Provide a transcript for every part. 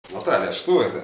Наталья, что это?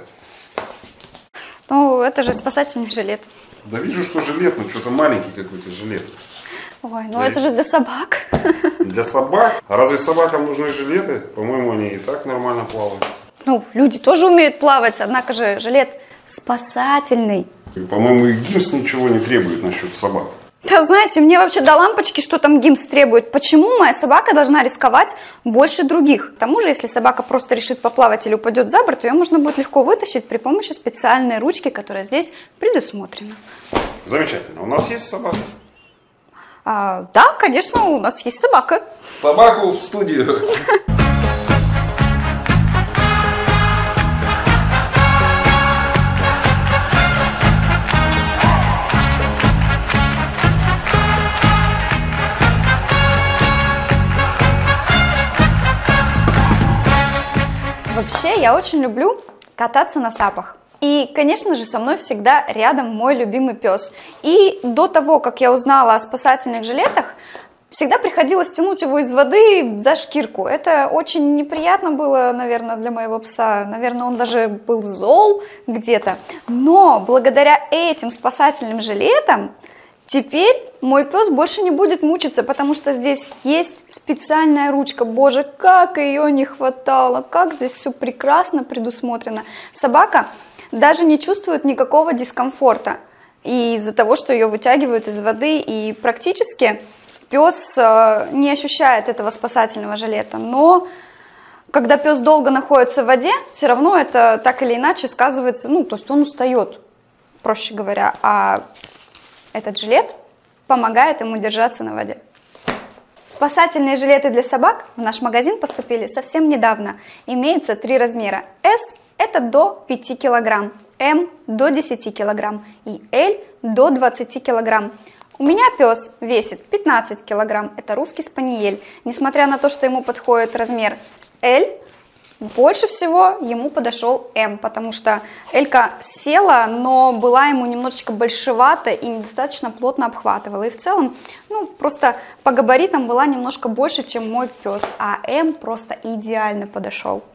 Ну, это же спасательный жилет. Да вижу, что жилет, но что-то маленький какой-то жилет. Ой, ну это же для собак. Для собак? А разве собакам нужны жилеты? По-моему, они и так нормально плавают. Ну, люди тоже умеют плавать, однако же жилет спасательный. По-моему, и ГИМС ничего не требует насчет собак. Да, знаете, мне вообще до лампочки, что там ГИМС требует. Почему моя собака должна рисковать больше других? К тому же, если собака просто решит поплавать или упадет за борт, то ее можно будет легко вытащить при помощи специальной ручки, которая здесь предусмотрена. Замечательно. У нас есть собака? Да, конечно, у нас есть собака. Собаку в студию. Вообще, я очень люблю кататься на сапах. И, конечно же, со мной всегда рядом мой любимый пес. И до того, как я узнала о спасательных жилетах, всегда приходилось тянуть его из воды за шкирку. Это очень неприятно было, наверное, для моего пса. Наверное, он даже был зол где-то. Но благодаря этим спасательным жилетам теперь мой пес больше не будет мучиться, потому что здесь есть специальная ручка. Боже, как ее не хватало, как здесь все прекрасно предусмотрено. Собака даже не чувствует никакого дискомфорта из-за того, что ее вытягивают из воды, и практически пес не ощущает этого спасательного жилета. Но когда пес долго находится в воде, все равно это так или иначе сказывается, ну, то есть он устает, проще говоря, а этот жилет помогает ему держаться на воде. Спасательные жилеты для собак в наш магазин поступили совсем недавно. Имеется 3 размера. S – это до 5 кг, M – до 10 кг и L – до 20 кг. У меня пес весит 15 кг, это русский спаниель. Несмотря на то, что ему подходит размер L, больше всего ему подошел М, потому что Элька села, но была ему немножечко большевата и недостаточно плотно обхватывала. И в целом, ну, просто по габаритам была немножко больше, чем мой пес, а М просто идеально подошел.